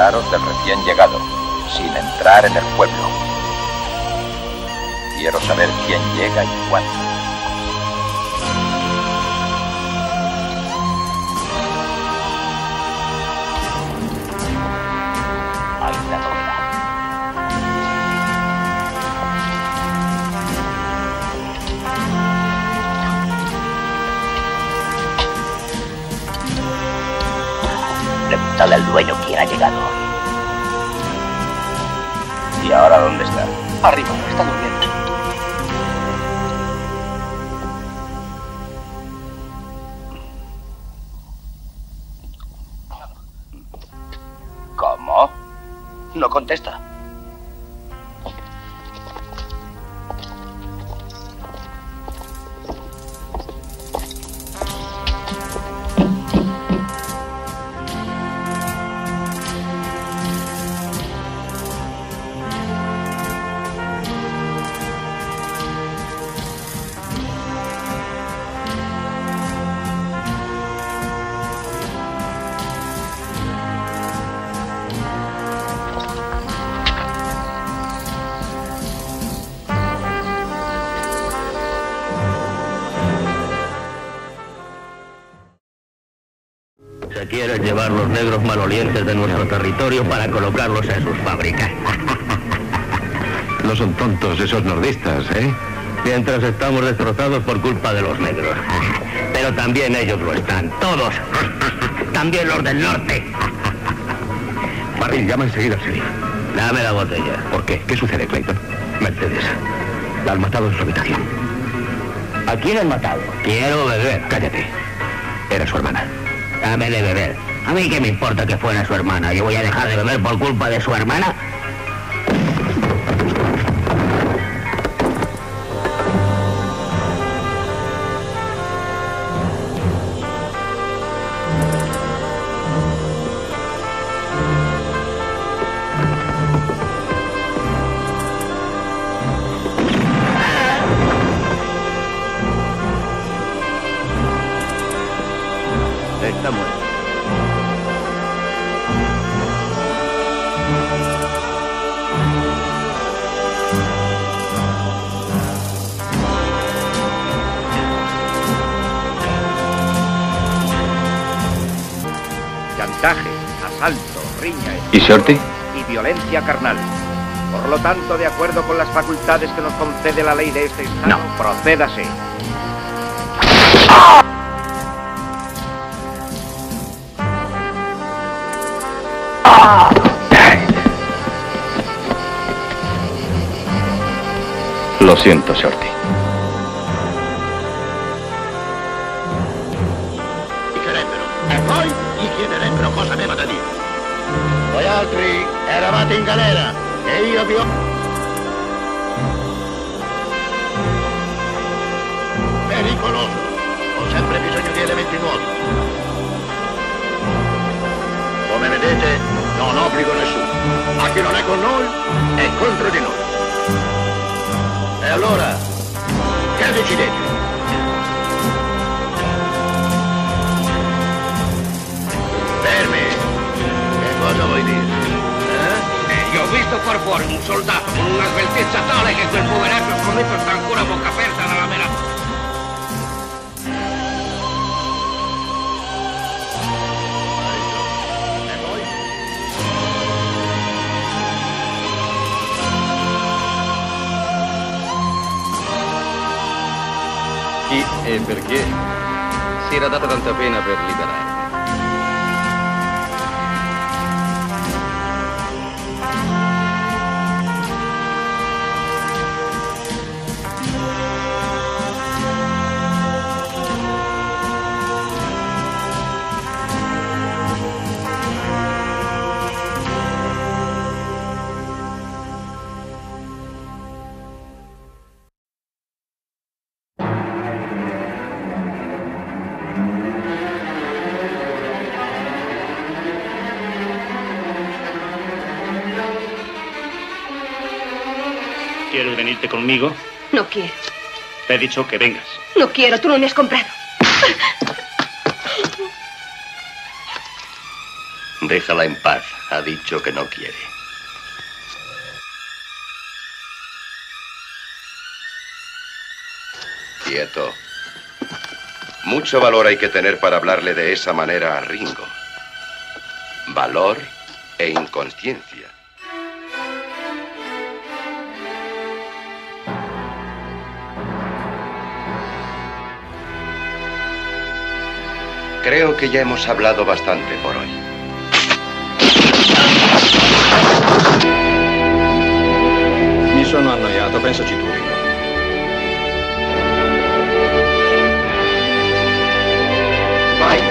claros del recién llegado, sin entrar en el pueblo. Quiero saber quién llega y cuándo. Ahí la novela. Preguntale al dueño quién ha llegado. ¿Y ahora dónde está? Arriba, está durmiendo. ¿Cómo? No contesta. Se quieren llevar los negros malolientes de nuestro territorio para colocarlos en sus fábricas. No son tontos esos nordistas, ¿eh? Mientras estamos destrozados por culpa de los negros. Pero también ellos lo están, todos. También los del norte. Barril, llama enseguida al sheriff. Dame la botella. ¿Por qué? ¿Qué sucede, Clayton? Mercedes. La han matado en su habitación. ¿A quién han matado? Quiero beber. Cállate. Era su hermana. Dame de beber. A mí qué me importa que fuera su hermana. ¿Yo voy a dejar de beber por culpa de su hermana? Está muerto. Chantaje, asalto, riña ¿Y Shorty? y violencia carnal. Por lo tanto, de acuerdo con las facultades que nos concede la ley de este estado, procédase. Lo siento, Shorty. Chi sarebbero? E poi gli chiederebbero cosa aveva da dire. Voi altri eravate in galera e io vi ho... Pericoloso. Ho sempre bisogno di elementi nuovi. Come vedete, non obbligo nessuno. Ma chi non è con noi è contro di noi. E allora, che decidete? Fermi! Che cosa vuoi dire? Io ho visto qua fuori un soldato con una sveltezza tale che quel poveretto scommetto sta ancora a bocca aperta dalla mela. Chi e perché si era data tanta pena per liberarmi? ¿Quieres venirte conmigo? No quiero. Te he dicho que vengas. No quiero, tú no me has comprado. Déjala en paz. Ha dicho que no quiere. Quieto. Mucho valor hay que tener para hablarle de esa manera a Ringo. Valor e inconsciencia. Creo que ya hemos hablado bastante por hoy. Mi sono annoiato, pensaci tu, Ringo. Vai.